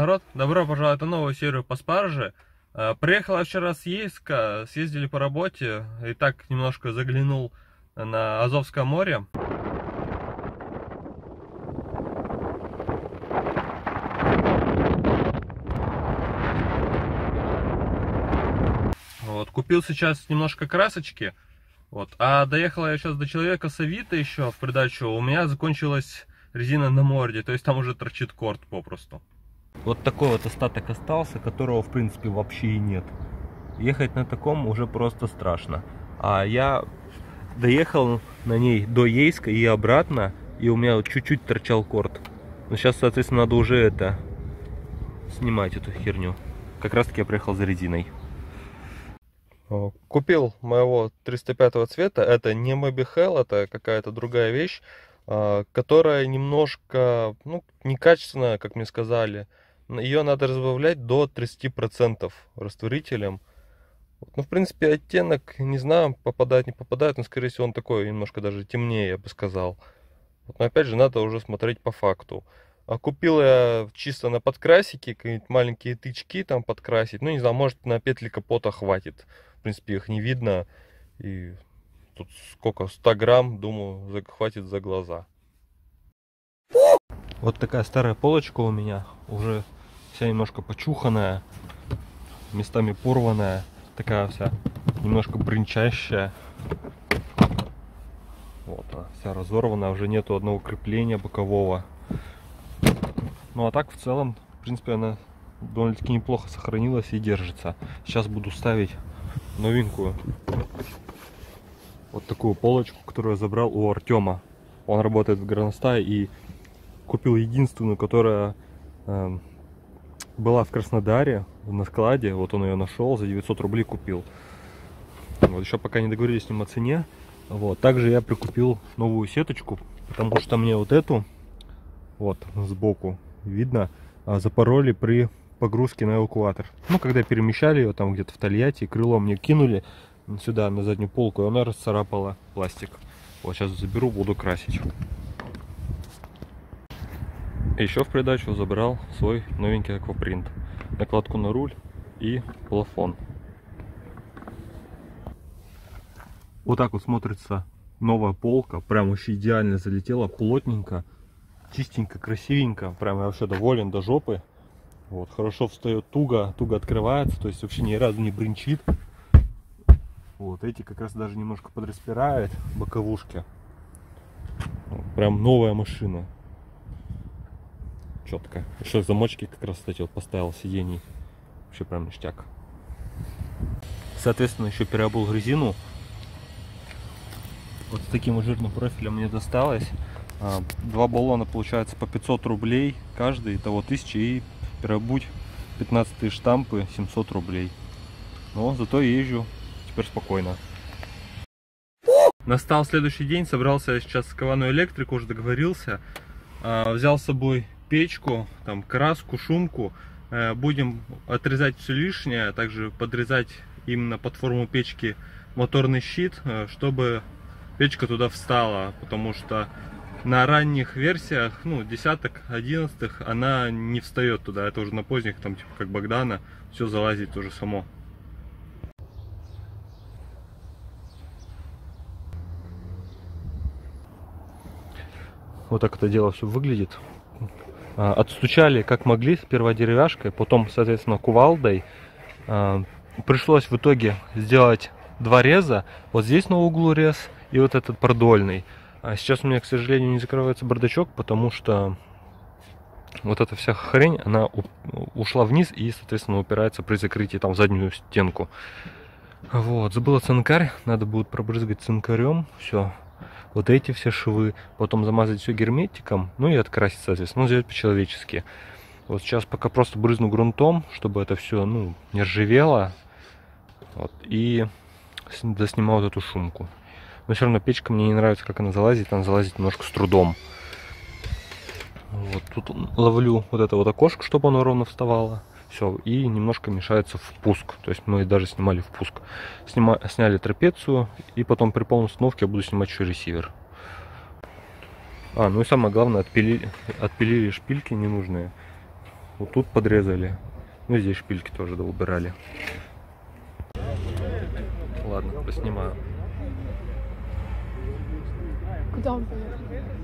народ, добро пожаловать на новую серию по спарже. Приехал я вчера с Ейска, съездили по работе, и так немножко заглянул на Азовское море. Вот, купил сейчас немножко красочки, вот, а доехал я сейчас до человека с Авито еще в придачу, у меня закончилась резина на морде, то есть там уже торчит корд попросту. Вот такой вот остаток остался, которого в принципе вообще и нет. Ехать на таком уже просто страшно. А я доехал на ней до Ейска и обратно, и у меня вот чуть-чуть торчал корд. Но сейчас, соответственно, надо уже это снимать, эту херню. Как раз таки я приехал за резиной. Купил моего 305 цвета. Это не Moby Hell, это какая-то другая вещь, которая немножко, ну, некачественная, как мне сказали. Ее надо разбавлять до 30% растворителем. Ну, в принципе, оттенок, не знаю, попадает, не попадает, но, скорее всего, он такой немножко даже темнее, я бы сказал. Но, опять же, надо уже смотреть по факту. А купил я чисто на подкрасике, какие-нибудь маленькие тычки там подкрасить. Ну, не знаю, может, на петли капота хватит. В принципе, их не видно. И тут сколько, 100 грамм, думаю, хватит за глаза. Вот такая старая полочка у меня, уже вся немножко почуханная, местами порванная, такая вся немножко брынчащая. Вот она вся разорванная, уже нету одного крепления бокового. Ну а так в целом, в принципе, она довольно-таки неплохо сохранилась и держится. Сейчас буду ставить новенькую вот такую полочку, которую я забрал у Артема. Он работает в Горностае и купил единственную, которая была в Краснодаре на складе. Вот он ее нашел, за 900 рублей купил. Вот, еще пока не договорились с ним о цене. Вот. Также я прикупил новую сеточку, потому что мне вот эту, вот сбоку видно, запороли при погрузке на эвакуатор. Ну, когда перемещали ее там где-то в Тольятти, крыло мне кинули сюда на заднюю полку, и она расцарапала пластик. Вот сейчас заберу, буду красить. Еще в придачу забрал свой новенький аквапринт, накладку на руль и плафон. Вот так вот смотрится новая полка, прям вообще идеально залетела, плотненько, чистенько, красивенько, прям я вообще доволен до жопы. Вот, хорошо встает, туго открывается, то есть вообще ни разу не бринчит. Вот эти как раз даже немножко подраспирают боковушки. Вот, прям новая машина. Четко. Еще замочки как раз, кстати, вот поставил сидений. Вообще прям ништяк. Соответственно, еще переобул резину. Вот с таким вот жирным профилем мне досталось. Два баллона получается по 500 рублей каждый, итого 1000, и переобуть 15 штампы 700 рублей. Но зато езжу теперь спокойно. Настал следующий день, собрался сейчас с Кованой Электрик, уже договорился. Взял с собой печку, там краску, шумку. Будем отрезать все лишнее, также подрезать именно под форму печки моторный щит, чтобы печка туда встала, потому что на ранних версиях, ну, десяток, 11-х, она не встает туда. Это уже на поздних, там, типа как Богдана, все залазит уже само. Вот так это дело все выглядит. Отстучали как могли, сперва деревяшкой, потом, соответственно, кувалдой. Пришлось в итоге сделать два реза. Вот здесь на углу рез и вот этот продольный. А сейчас у меня, к сожалению, не закрывается бардачок, потому что вот эта вся хрень, она ушла вниз и, соответственно, упирается при закрытии там в заднюю стенку. Вот, забыла цинкарь, надо будет пробрызгать цинкарем, все. Вот эти все швы, потом замазать все герметиком, ну и открасить, соответственно, ну, сделать по-человечески. Вот сейчас пока просто брызну грунтом, чтобы это все, ну, не ржавело. Вот, и доснимал вот эту шумку. Но все равно печка мне не нравится, как она залазит немножко с трудом. Вот тут ловлю вот это вот окошко, чтобы оно ровно вставало. Все, и немножко мешается впуск. То есть мы даже снимали впуск. Сняли трапецию, и потом при полной установке я буду снимать еще ресивер. Ну и самое главное, отпилили шпильки ненужные. Вот тут подрезали. Ну и здесь шпильки тоже доубирали. Ладно, поснимаю. Куда он поехал?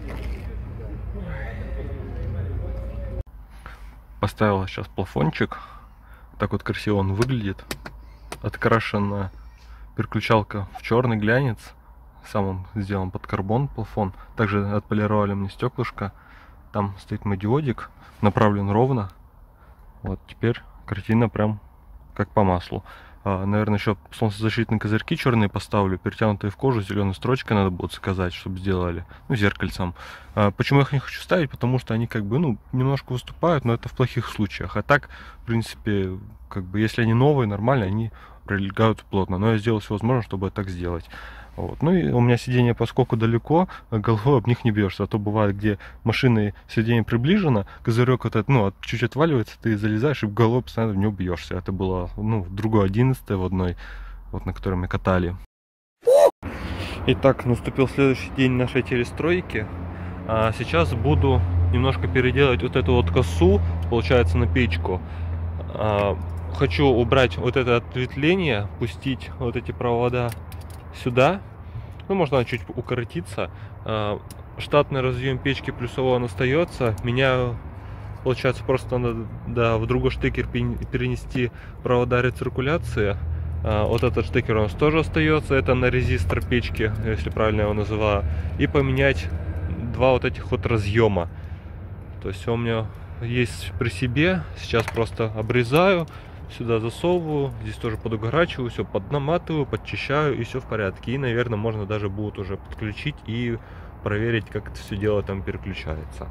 Поставила сейчас плафончик. Так вот красиво он выглядит. Открашена переключалка в черный глянец. Сам он сделан под карбон плафон. Также отполировали мне стеклышко. Там стоит модиодик, направлен ровно. Вот теперь картина прям как по маслу. Наверное, еще солнцезащитные козырьки черные поставлю, перетянутые в кожу, зеленой строчкой надо будет заказать, чтобы сделали. Ну, зеркальцем. Почему я их не хочу ставить? Потому что они как бы, ну, немножко выступают, но это в плохих случаях. А так, в принципе, как бы, если они новые, нормально, они прилегают плотно. Но я сделал все возможное, чтобы так сделать. Вот. Ну и у меня сиденье поскольку далеко, головой об них не бьешься. А то бывает, где машины сиденье приближено, козырек вот этот, ну, чуть отваливается, ты залезаешь и головой постоянно в него бьешься. Это было, ну, в другой 11-й, в одной, вот на которой мы катали. Итак, наступил следующий день нашей телестройки. Сейчас буду немножко переделать вот эту вот косу, получается, на печку. Хочу убрать вот это ответвление, пустить вот эти провода сюда. Ну, можно чуть укоротиться. Штатный разъем печки плюсовой он остается. Меняю, получается, просто надо в другой штекер перенести провода рециркуляции. Вот этот штекер у нас тоже остается. Это на резистор печки, если правильно его называю. И поменять два вот этих вот разъема. То есть у меня есть при себе. Сейчас просто обрезаю. Сюда засовываю, здесь тоже подугорачиваю, все поднаматываю, подчищаю, и все в порядке. И, наверное, можно даже будет уже подключить и проверить, как это все дело там переключается.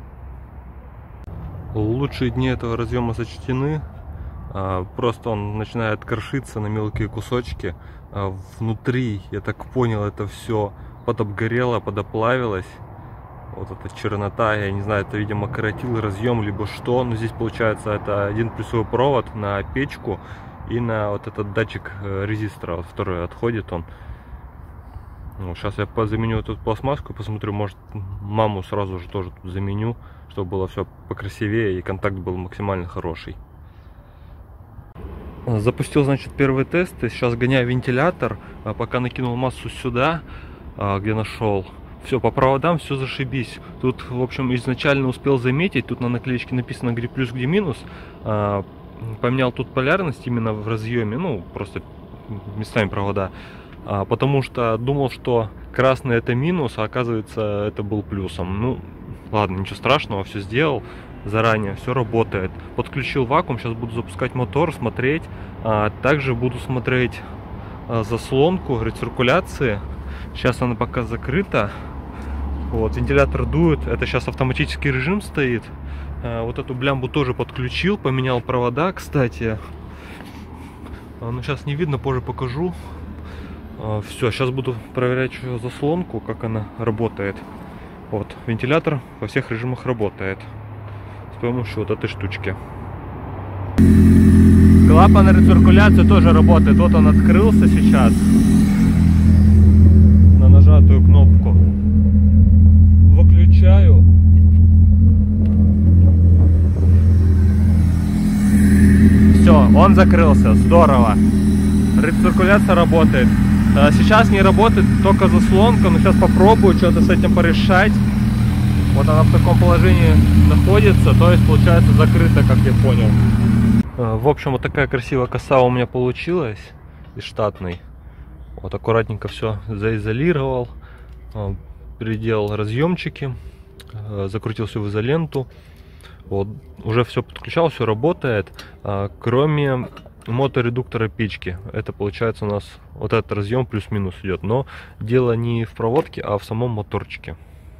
Лучшие дни этого разъема сочтены. Просто он начинает крошиться на мелкие кусочки. Внутри, я так понял, это все подобгорело, подоплавилось. Вот эта чернота, я не знаю, это, видимо, корротил разъем, либо что. Но здесь, получается, это один плюсовой провод на печку и на вот этот датчик резистора, вот, который отходит он. Ну, сейчас я заменю эту пластмасску, посмотрю, может, маму сразу же тоже тут заменю, чтобы было все покрасивее и контакт был максимально хороший. Запустил, значит, первый тест, сейчас гоняю вентилятор, пока накинул массу сюда, где нашел. Все, по проводам все зашибись. Тут, в общем, изначально успел заметить, тут на наклеечке написано где плюс, где минус. Поменял тут полярность именно в разъеме, ну, просто местами провода. Потому что думал, что красный это минус, а оказывается это был плюсом. Ну, ладно, ничего страшного, все сделал заранее, все работает. Подключил вакуум, сейчас буду запускать мотор, смотреть. Также буду смотреть заслонку рециркуляции. Сейчас она пока закрыта. Вот, вентилятор дует, это сейчас автоматический режим стоит. Вот эту блямбу тоже подключил, поменял провода, кстати. Но сейчас не видно, позже покажу. Все, сейчас буду проверять заслонку, как она работает. Вот, вентилятор во всех режимах работает с помощью вот этой штучки. Клапан рециркуляции тоже работает. Вот он открылся сейчас на нажатую кнопку. Выключаю. Все, он закрылся, здорово. Рециркуляция работает. Сейчас не работает только заслонка, но сейчас попробую что-то с этим порешать. Вот она в таком положении находится, то есть получается закрыта, как я понял. В общем, вот такая красивая коса у меня получилась из штатной. Вот аккуратненько все заизолировал, переделал разъемчики, закрутил все в изоленту. Вот, уже все подключал, все работает, кроме моторедуктора печки. Это получается у нас вот этот разъем плюс-минус идет, но дело не в проводке, а в самом моторчике.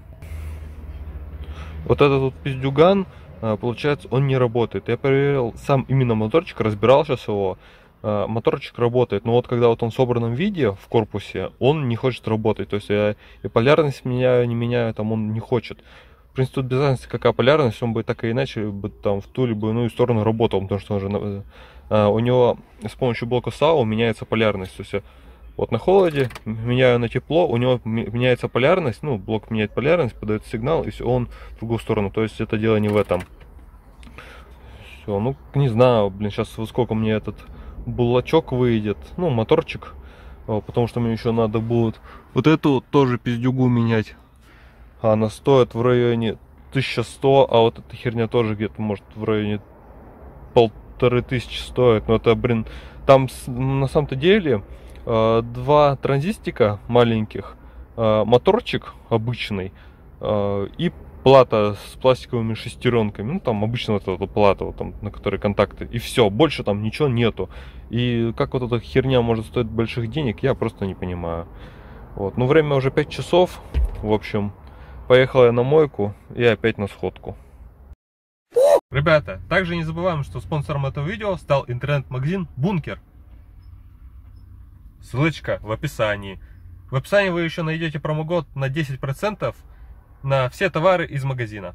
Вот этот вот пиздюган, получается, он не работает. Я проверил сам именно моторчик, разбирал сейчас его. Моторчик работает, но вот когда вот он в собранном виде в корпусе, он не хочет работать. То есть я и полярность меняю, не меняю, там он не хочет. В принципе, тут без разницы какая полярность, он бы так и иначе бы там в ту либо иную сторону работал, потому что он же, у него с помощью блока САУ меняется полярность. То есть вот на холоде меняю на тепло, у него меняется полярность, ну, блок меняет полярность, подает сигнал, и он в другую сторону. То есть это дело не в этом. Все, ну не знаю, блин, сейчас во сколько мне этот булачок выйдет, ну моторчик, потому что мне еще надо будет вот эту тоже пиздюгу менять. Она стоит в районе 1100, а вот эта херня тоже где-то может в районе 1500 стоит. Но это, блин, там на самом-то деле два транзистика маленьких, моторчик обычный и плата с пластиковыми шестеренками. Ну, там обычно вот эта плата, вот там, на которой контакты. И все, больше там ничего нету. И как вот эта херня может стоить больших денег, я просто не понимаю. Вот. Ну, время уже 5 часов. В общем, поехал я на мойку и опять на сходку. Ребята, также не забываем, что спонсором этого видео стал интернет-магазин Бункер. Ссылочка в описании. В описании вы еще найдете промокод на 10% на все товары из магазина.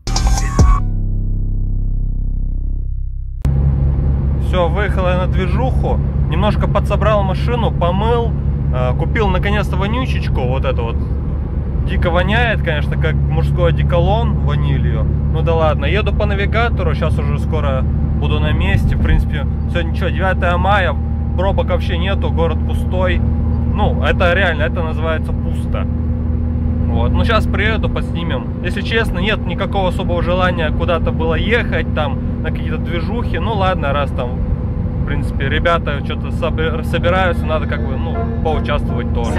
Все, выехал я на движуху, немножко подсобрал машину, помыл, купил наконец-то вонючечку, вот это вот. Дико воняет, конечно, как мужской одеколон ванилью. Ну да ладно, еду по навигатору, сейчас уже скоро буду на месте. В принципе, сегодня что, 9 мая, пробок вообще нету, город пустой. Ну, это реально, это называется пусто. Вот, ну сейчас приеду, подснимем. Если честно, нет никакого особого желания куда-то было ехать, там, на какие-то движухи. Ну ладно, раз там, в принципе, ребята что-то собираются, надо как бы, ну, поучаствовать тоже.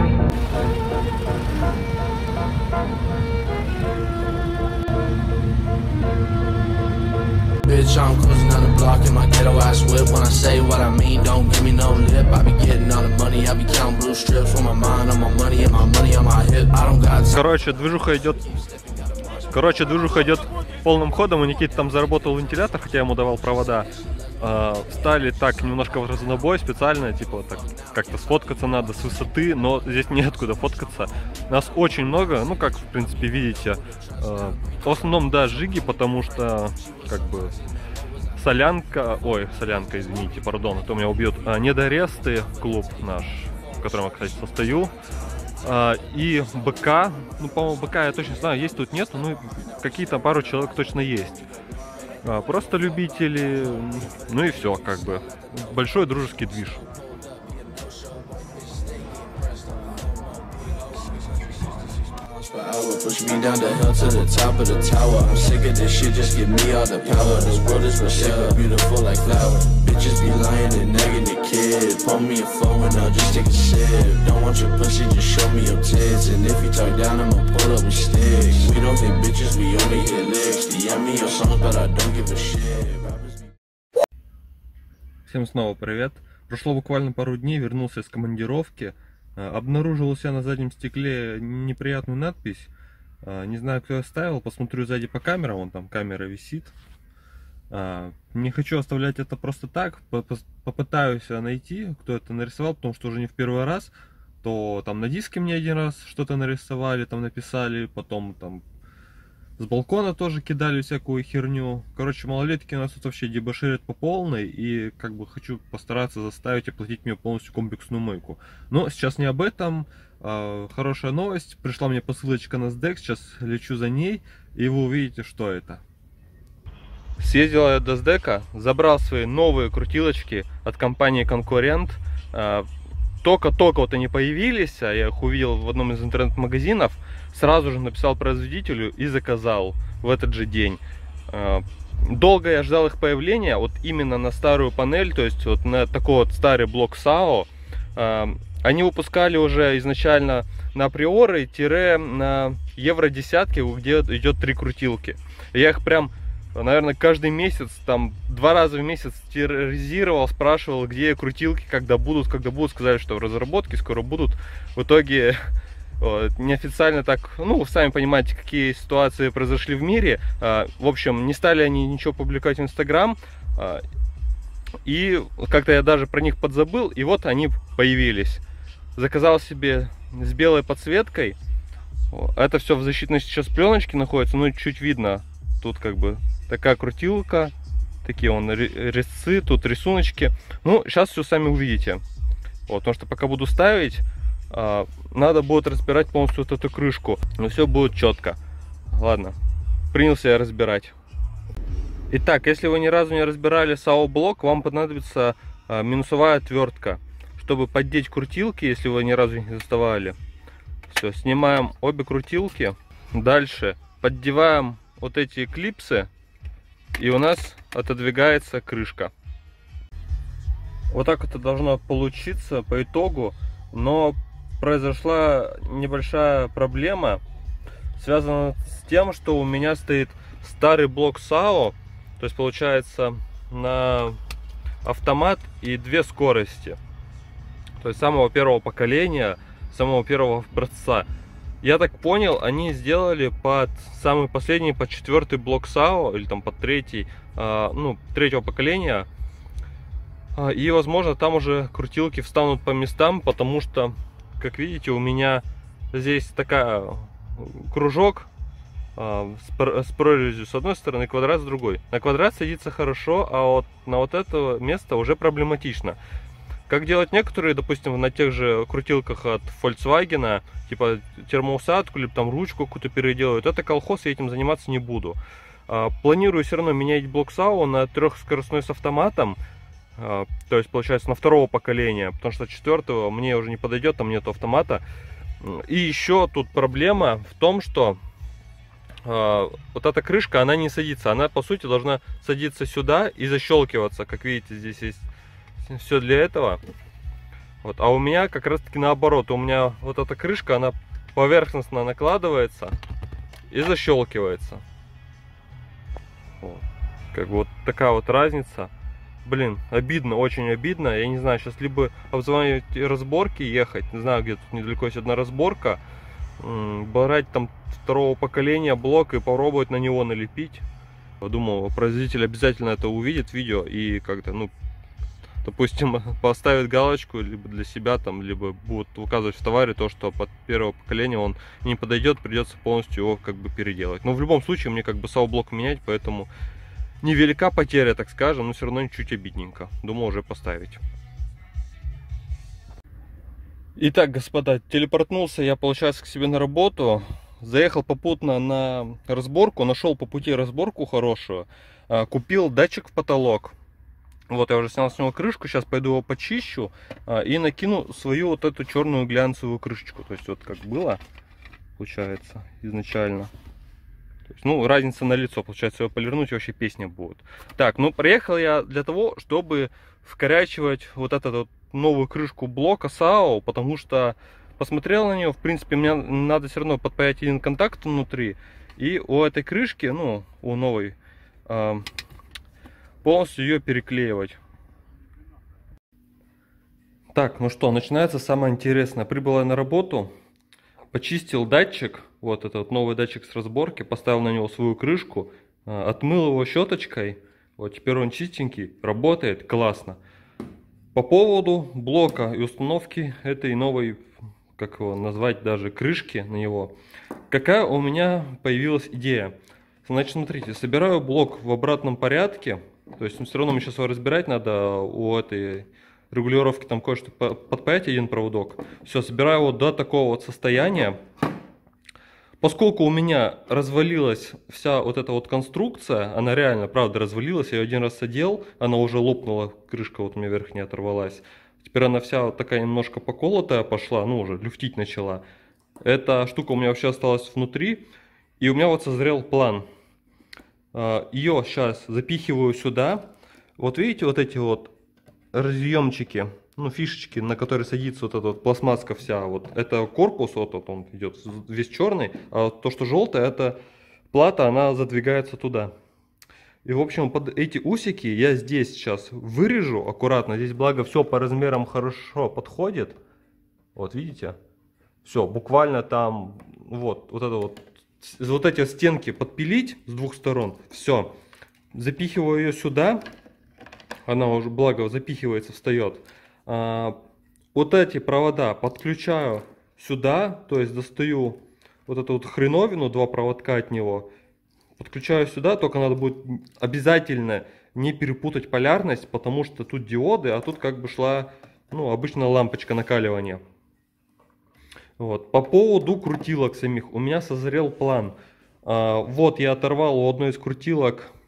Bitch, I'm cruising down the block in my ghetto ass whip. When I say what I mean, don't give me no lip. I be getting all the money, I be counting blue strips. For my mind, on my money, and my money on my hip. I don't got. Короче, движуха идет полным ходом. У Никиты там заработал вентилятор, хотя я ему давал провода. Встали так немножко в разнобой специально, типа так как-то сфоткаться надо с высоты, но здесь неоткуда фоткаться. Нас очень много, ну как в принципе видите. В основном, да, жиги, потому что как бы солянка, извините, пардон, а то меня убьет. Недоресты, клуб наш, в котором я, кстати, состою. И БК, ну по-моему БК я точно знаю, есть тут нет, ну какие-то пару человек точно есть. Просто любители, ну и все, как бы. Большой дружеский движ. Push me down the hill to the top of the tower. I'm sick of this shit, just give me all the power. This world is for sale, beautiful like flower. Bitches be lying and nagging the kid. Pull me a phone and I'll just take a sip. Don't want your pussy, just show me your tits. And if you talk down, I'ma pull up with sticks. We don't hit bitches, we only hit licks. DM me your songs, but I don't give a shit. Всем снова привет. Прошло буквально пару дней, вернулся из командировки. Обнаружил у себя на заднем стекле неприятную надпись. Не знаю, кто оставил. Посмотрю сзади по камерам. Вон там камера висит. Не хочу оставлять это просто так. Попытаюсь найти, кто это нарисовал, потому что уже не в первый раз. То там на диске мне один раз что-то нарисовали, там написали. Потом там с балкона тоже кидали всякую херню. Короче, малолетки у нас тут вообще дебоширят по полной. И как бы хочу постараться заставить оплатить мне полностью комплексную мойку. Но сейчас не об этом. Хорошая новость. Пришла мне посылочка на SDEX. Сейчас лечу за ней. И вы увидите, что это. Съездил я до SDEX. Забрал свои новые крутилочки от компании Конкурент. Только-только вот они появились. Я их увидел в одном из интернет-магазинов. Сразу же написал производителю и заказал в этот же день. Долго я ждал их появления, вот именно на старую панель, то есть вот на такой вот старый блок САО. Они выпускали уже изначально на Приоры на Евро-10, где идет 3 крутилки. Я их прям, наверное, каждый месяц, там 2 раза в месяц терроризировал, спрашивал, где крутилки, когда будут. Сказали, что в разработке скоро будут. В итоге неофициально так, ну, вы сами понимаете, какие ситуации произошли в мире. В общем, не стали они ничего публиковать в Инстаграм. И как-то я даже про них подзабыл. И вот они появились. Заказал себе с белой подсветкой. Это все в защитной сейчас пленочке находится. Ну, чуть видно. Тут как бы такая крутилка. Такие вон резцы, тут рисуночки. Ну, сейчас все сами увидите. Вот, потому что пока буду ставить, надо будет разбирать полностью вот эту крышку, но все будет четко. Ладно, принялся я разбирать. Итак, если вы ни разу не разбирали САО-блок, вам понадобится минусовая отвертка, чтобы поддеть крутилки, если вы ни разу их не доставали. Все, снимаем обе крутилки. Дальше поддеваем вот эти клипсы, и у нас отодвигается крышка. Вот так это должно получиться по итогу, но произошла небольшая проблема, связанная с тем, что у меня стоит старый блок САО, то есть получается на автомат и две скорости, то есть самого первого поколения, самого первого образца. Я так понял, они сделали под самый последний, под 4-й блок САО, или там под 3-й, ну, 3-го поколения. И, возможно, там уже крутилки встанут по местам, потому что, как видите, у меня здесь такая кружок с прорезью с одной стороны, квадрат с другой. На квадрат садится хорошо, а вот на вот это место уже проблематично. Как делать некоторые, допустим, на тех же крутилках от Volkswagen, типа термоусадку, либо там ручку какую-то переделывают, это колхоз, я этим заниматься не буду. Планирую все равно менять блок САО на трехскоростной с автоматом, то есть получается на 2-го поколения, потому что 4-го мне уже не подойдет, там нет автомата. И еще тут проблема в том, что вот эта крышка, она не садится, она по сути должна садиться сюда и защелкиваться, как видите, здесь есть все для этого. Вот. А у меня как раз таки наоборот, у меня вот эта крышка, она поверхностно накладывается и защелкивается. Вот. Как бы вот такая вот разница. Блин, обидно, очень обидно. Я не знаю, сейчас либо обзванивать разборки, ехать, не знаю, где тут недалеко есть одна разборка, брать там 2-го поколения блок и попробовать на него налепить. Подумал, производитель обязательно это увидит видео и как-то, ну, допустим, поставит галочку либо для себя, там, либо будут указывать в товаре то, что под 1-го поколения он не подойдет, придется полностью его как бы переделать. Но в любом случае мне как бы САО-блок менять, поэтому невелика потеря, так скажем, но все равно чуть обидненько. Думал уже поставить. Итак, господа, телепортнулся я, получается, к себе на работу. Заехал попутно на разборку, нашел по пути разборку хорошую. Купил датчик в потолок. Вот, я уже снял с него крышку, сейчас пойду его почищу и накину свою вот эту черную глянцевую крышечку. То есть вот как было, получается, изначально. То есть, ну, разница на лицо, получается, его полирнуть вообще песня будет. Так, ну, приехал я для того, чтобы вкорячивать вот эту вот новую крышку блока САО, потому что посмотрел на нее, в принципе, мне надо все равно подпаять один контакт внутри, и у этой крышки, ну, у новой, полностью ее переклеивать. Так, ну что, начинается самое интересное. Прибыл я на работу, почистил датчик, вот этот новый датчик с разборки, поставил на него свою крышку, отмыл его щеточкой, вот теперь он чистенький, работает классно. По поводу блока и установки этой новой, как его назвать, даже крышки на него, какая у меня появилась идея. Значит, смотрите, собираю блок в обратном порядке, то есть все равно мне сейчас его разбирать надо, у этой регулировки там кое-что подпаять, один проводок. Все, собираю его до такого вот состояния. Поскольку у меня развалилась вся вот эта вот конструкция, она реально, правда, развалилась, я ее один раз одел, она уже лопнула, крышка вот у меня верхняя оторвалась. Теперь она вся вот такая немножко поколотая пошла, ну уже люфтить начала. Эта штука у меня вообще осталась внутри, и у меня вот созрел план. Ее сейчас запихиваю сюда. Вот видите, вот эти вот разъемчики, ну фишечки, на которые садится вот эта вот пластмасска вся, вот это корпус, вот он идет весь черный, а то, что желтое, это плата, она задвигается туда. И в общем, под эти усики я здесь сейчас вырежу аккуратно, здесь благо все по размерам хорошо подходит, вот видите, все, буквально там, вот эти стенки подпилить с двух сторон, все, запихиваю ее сюда. Она уже, благо, запихивается, встает. Вот эти провода подключаю сюда, то есть достаю вот эту вот хреновину, 2 проводка от него, подключаю сюда, только надо будет обязательно не перепутать полярность, потому что тут диоды, а тут как бы шла, ну, обычная лампочка накаливания. Вот. По поводу крутилок самих, у меня созрел план. Вот я оторвал у одной из крутилок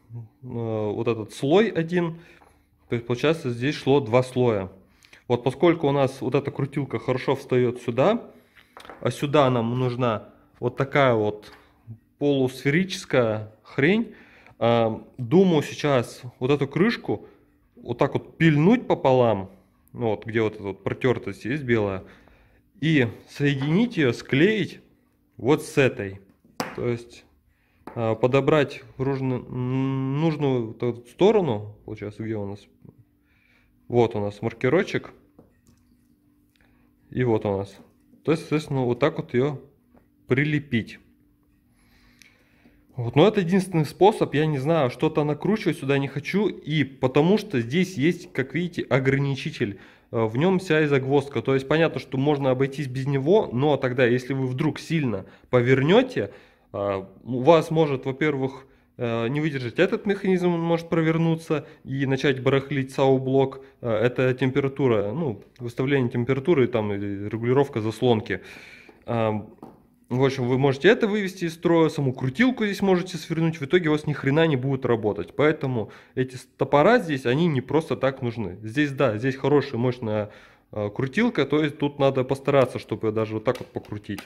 вот этот слой один. То есть получается здесь шло 2 слоя. Вот поскольку у нас вот эта крутилка хорошо встает сюда, а сюда нам нужна вот такая вот полусферическая хрень. Думаю сейчас вот эту крышку вот так вот пильнуть пополам, ну вот где вот эта вот протертость есть белая, и соединить ее, склеить вот с этой. То есть подобрать нужную вот эту сторону, получается, где у нас, вот у нас маркерочек, и вот у нас. То есть, соответственно, вот так вот ее прилепить. Вот, но это единственный способ, я не знаю, что-то накручивать сюда не хочу, и потому что здесь есть, как видите, ограничитель, в нем вся и загвоздка, то есть понятно, что можно обойтись без него, но тогда, если вы вдруг сильно повернете, у вас может, во-первых, не выдержать этот механизм, он может провернуться и начать барахлить САУ-блок, это температура, ну, выставление температуры, там, регулировка заслонки. В общем, вы можете это вывести из строя, саму крутилку здесь можете свернуть, в итоге у вас ни хрена не будет работать. Поэтому эти топора здесь, они не просто так нужны. Здесь, да, здесь хорошая, мощная крутилка, то есть тут надо постараться, чтобы ее даже вот так вот покрутить.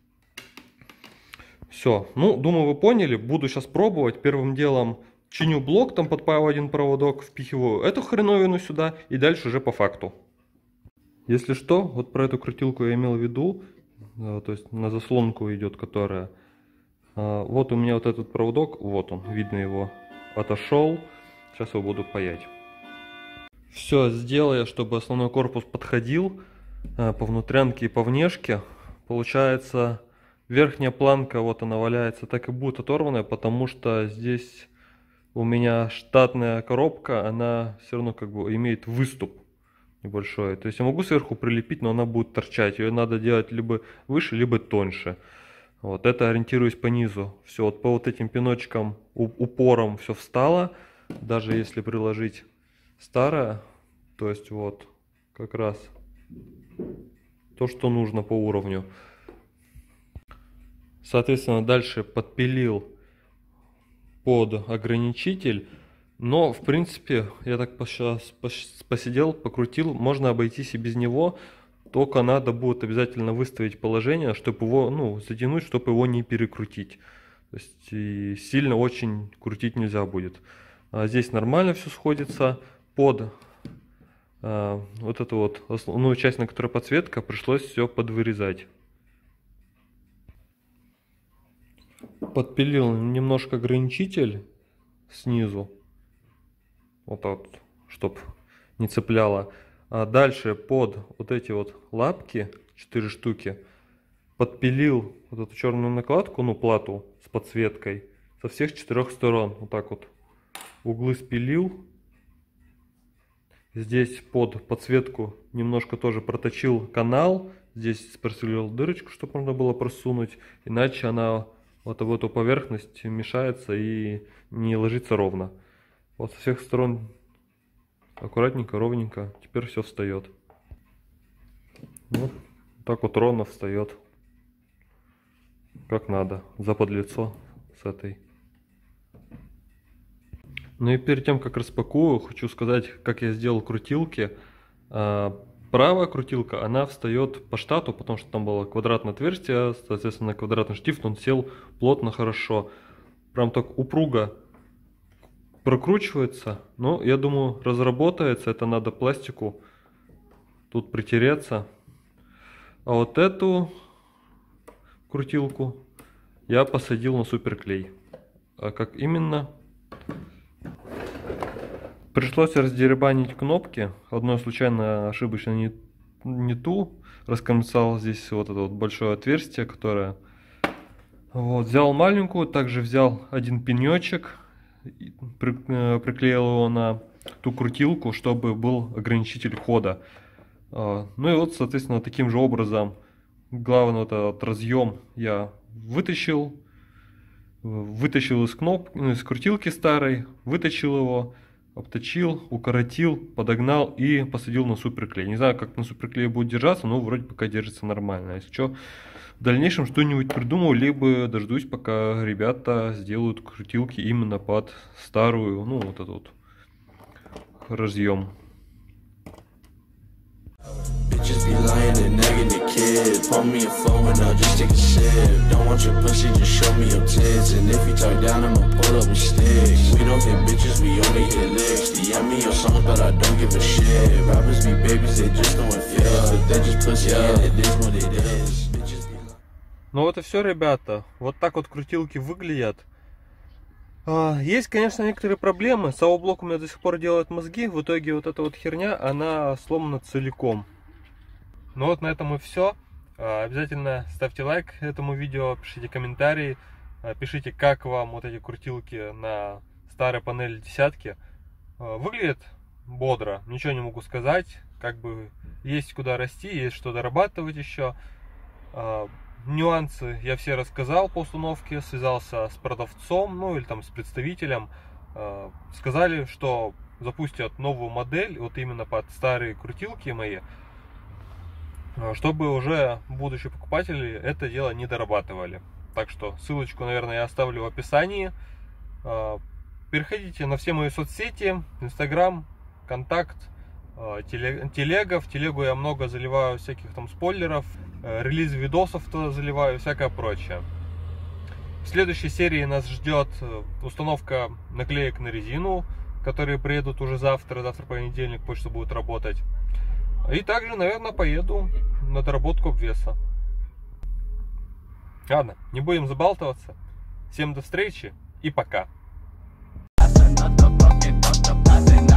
Все, ну, думаю, вы поняли, буду сейчас пробовать. Первым делом чиню блок, там подпаиваю один проводок, впихиваю эту хреновину сюда и дальше уже по факту. Если что, вот про эту крутилку я имел в виду. То есть на заслонку идет, которая... Вот у меня вот этот проводок, вот он, видно его, отошел. Сейчас его буду паять. Все сделаю, чтобы основной корпус подходил по внутрянке и по внешке. Получается, верхняя планка, вот она валяется, так и будет оторванная, потому что здесь у меня штатная коробка, она все равно как бы имеет выступ небольшое. То есть я могу сверху прилепить, но она будет торчать. Ее надо делать либо выше, либо тоньше. Вот это ориентируюсь по низу. Все, вот по вот этим пиночкам, упором все встало. Даже если приложить старое, то есть вот как раз то, что нужно по уровню. Соответственно, дальше подпилил под ограничитель. Но, в принципе, я так сейчас посидел, покрутил, можно обойтись и без него. Только надо будет обязательно выставить положение, чтобы его, ну, затянуть, чтобы его не перекрутить. То есть и сильно очень крутить нельзя будет. А здесь нормально все сходится. Под вот эту вот основную часть, на которой подсветка, пришлось все подвырезать. Подпилил немножко ограничитель снизу. Вот так, чтобы не цепляло. А дальше под вот эти вот лапки, 4 штуки, подпилил вот эту черную накладку, ну плату с подсветкой со всех 4 сторон. Вот так вот углы спилил. Здесь под подсветку немножко тоже проточил канал. Здесь просверлил дырочку, чтобы можно было просунуть. Иначе она вот в эту поверхность мешается и не ложится ровно. Вот со всех сторон аккуратненько, ровненько. Теперь все встает. Вот так вот ровно встает. Как надо. За подлицо с этой. Ну и перед тем, как распакую, хочу сказать, как я сделал крутилки. Правая крутилка, она встает по штату, потому что там было квадратное отверстие, соответственно, квадратный штифт, он сел плотно, хорошо. Прям так упруго прокручивается, но я думаю, разработается. Это надо пластику тут притереться. А вот эту крутилку я посадил на суперклей. А как именно? Пришлось раздеребанить кнопки. Одной случайно ошибочно не ту. Раскомсал здесь вот это вот большое отверстие, которое... Вот, взял маленькую, также взял один пенечек, приклеил его на ту крутилку, чтобы был ограничитель хода. Ну и вот, соответственно, таким же образом главный вот этот разъем я вытащил из крутилки старой, вытащил его, обточил, укоротил, подогнал и посадил на суперклей. Не знаю, как на суперклее будет держаться, но вроде пока держится нормально. Если что, в дальнейшем что-нибудь придумаю, либо дождусь, пока ребята сделают крутилки именно под старую, ну, вот этот вот разъем. Bitches be lying and nagging the kid. Pour me a phone and I'll just take a sip. Don't want your pussy, just show me your tits. And if you talk down, I'ma pull up with sticks. We don't hit bitches, we only hit licks. DM me your songs, but I don't give a shit. Rappers be babies, they just don't feel. But they just pussy, and it is what it is. Bitches be lying. Ну вот и все, ребята. Вот так вот крутилки выглядят. Есть, конечно, некоторые проблемы. Саублок у меня до сих пор делает мозги. В итоге вот эта вот херня, она сломана целиком. Ну вот на этом и все. Обязательно ставьте лайк этому видео, пишите комментарии. Пишите, как вам вот эти крутилки на старой панели десятки. Выглядит бодро, ничего не могу сказать. Как бы есть куда расти, есть что дорабатывать еще. Нюансы я все рассказал по установке, связался с продавцом, ну или там с представителем. Сказали, что запустят новую модель, вот именно под старые крутилки мои, чтобы уже будущие покупатели это дело не дорабатывали. Так что ссылочку, наверное, я оставлю в описании. Переходите на все мои соцсети, Инстаграм, Контакт, Телега. В Телегу я много заливаю всяких там спойлеров, релиз видосов туда заливаю, всякое прочее. В следующей серии нас ждет установка наклеек на резину, которые приедут уже завтра понедельник, почта будет работать. И также, наверное, поеду на доработку обвеса. Ладно, не будем забалтываться. Всем до встречи и пока.